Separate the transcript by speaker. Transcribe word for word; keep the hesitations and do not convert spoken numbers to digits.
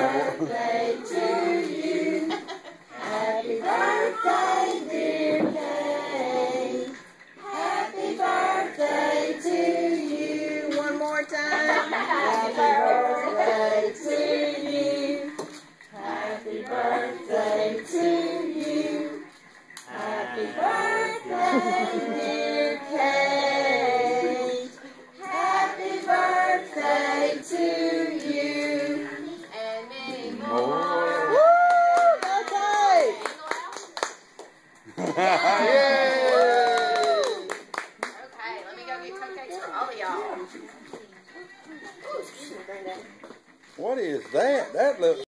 Speaker 1: birthday to you. Happy birthday, dear Kay. Happy birthday to you. One more time. Happy birthday to you. Happy birthday to you. Happy birthday, dear Kay. Happy birthday to you. And many more. Woo! Birthday!
Speaker 2: Yay!
Speaker 1: Okay, let me go get cupcakes for all of y'all. Excuse me, Granddad.
Speaker 2: What is that? That looks